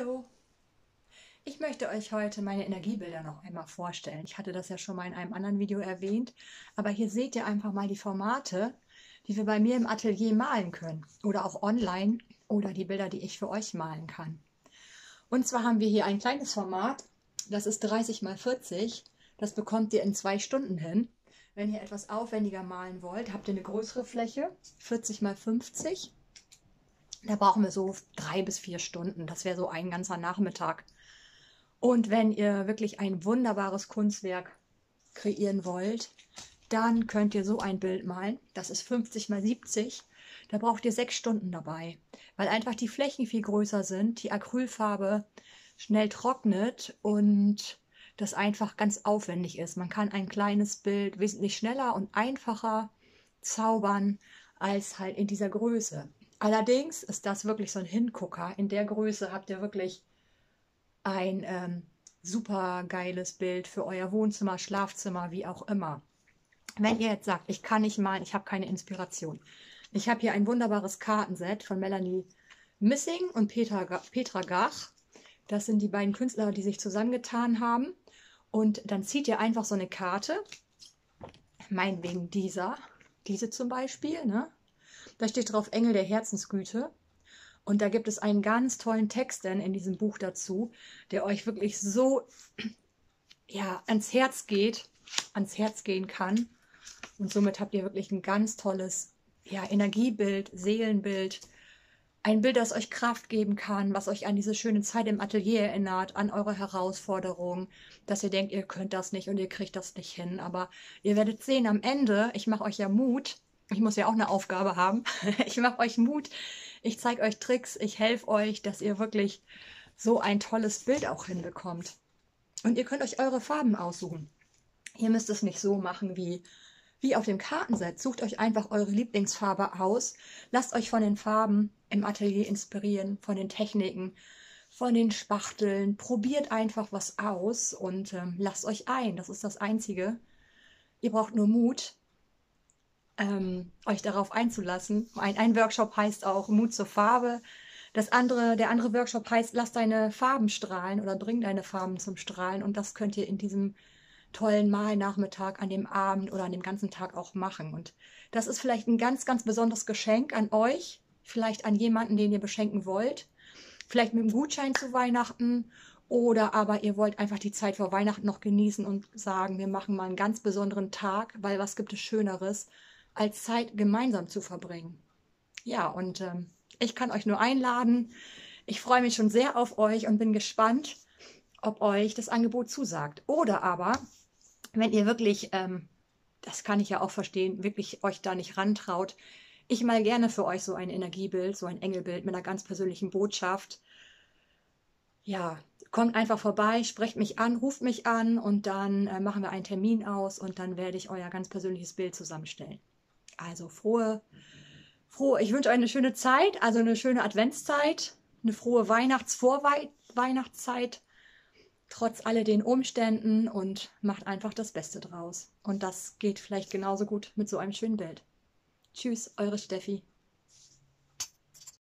Hallo! Ich möchte euch heute meine Energiebilder noch einmal vorstellen. Ich hatte das ja schon mal in einem anderen Video erwähnt, aber hier seht ihr einfach mal die Formate, die wir bei mir im Atelier malen können oder auch online oder die Bilder, die ich für euch malen kann. Und zwar haben wir hier ein kleines Format, das ist 30 x 40. Das bekommt ihr in 2 Stunden hin. Wenn ihr etwas aufwendiger malen wollt, habt ihr eine größere Fläche, 40 x 50. Da brauchen wir so 3 bis 4 Stunden. Das wäre so ein ganzer Nachmittag. Und wenn ihr wirklich ein wunderbares Kunstwerk kreieren wollt, dann könnt ihr so ein Bild malen. Das ist 50 x 70. Da braucht ihr 6 Stunden dabei, weil einfach die Flächen viel größer sind, die Acrylfarbe schnell trocknet und das einfach ganz aufwendig ist. Man kann ein kleines Bild wesentlich schneller und einfacher zaubern als halt in dieser Größe. Allerdings ist das wirklich so ein Hingucker. In der Größe habt ihr wirklich ein super geiles Bild für euer Wohnzimmer, Schlafzimmer, wie auch immer. Wenn ihr jetzt sagt, ich kann nicht malen, ich habe keine Inspiration. Ich habe hier ein wunderbares Kartenset von Melanie Missing und Petra Gach. Das sind die beiden Künstler, die sich zusammengetan haben. Und dann zieht ihr einfach so eine Karte, meinetwegen diese zum Beispiel, ne? Da steht drauf Engel der Herzensgüte. Und da gibt es einen ganz tollen Text denn in diesem Buch dazu, der euch wirklich so ja, ans Herz gehen kann. Und somit habt ihr wirklich ein ganz tolles ja, Energiebild, Seelenbild, ein Bild, das euch Kraft geben kann, was euch an diese schöne Zeit im Atelier erinnert, an eure Herausforderungen, dass ihr denkt, ihr könnt das nicht und ihr kriegt das nicht hin. Aber ihr werdet sehen, am Ende, ich mache euch ja Mut, ich muss ja auch eine Aufgabe haben, ich mache euch Mut, ich zeige euch Tricks, ich helfe euch, dass ihr wirklich so ein tolles Bild auch hinbekommt. Und ihr könnt euch eure Farben aussuchen. Ihr müsst es nicht so machen wie auf dem Kartenset. Sucht euch einfach eure Lieblingsfarbe aus. Lasst euch von den Farben im Atelier inspirieren, von den Techniken, von den Spachteln. Probiert einfach was aus und lasst euch ein. Das ist das Einzige. Ihr braucht nur Mut, euch darauf einzulassen. Ein Workshop heißt auch Mut zur Farbe. Der andere Workshop heißt, lass deine Farben strahlen oder bring deine Farben zum Strahlen. Und das könnt ihr in diesem tollen Malnachmittag, an dem Abend oder an dem ganzen Tag auch machen. Und das ist vielleicht ein ganz, ganz besonderes Geschenk an euch, vielleicht an jemanden, den ihr beschenken wollt, vielleicht mit einem Gutschein zu Weihnachten oder aber ihr wollt einfach die Zeit vor Weihnachten noch genießen und sagen, wir machen mal einen ganz besonderen Tag, weil was gibt es Schöneres, als Zeit gemeinsam zu verbringen. Ja, und ich kann euch nur einladen. Ich freue mich schon sehr auf euch und bin gespannt, ob euch das Angebot zusagt. Oder aber, wenn ihr wirklich, das kann ich ja auch verstehen, wirklich euch da nicht rantraut, ich mal gerne für euch so ein Energiebild, so ein Engelbild mit einer ganz persönlichen Botschaft. Ja, kommt einfach vorbei, sprecht mich an, ruft mich an und dann machen wir einen Termin aus und dann werde ich euer ganz persönliches Bild zusammenstellen. Also ich wünsche euch eine schöne Zeit, also eine schöne Adventszeit, eine frohe Weihnachtszeit, trotz all den Umständen und macht einfach das Beste draus. Und das geht vielleicht genauso gut mit so einem schönen Bild. Tschüss, eure Steffi.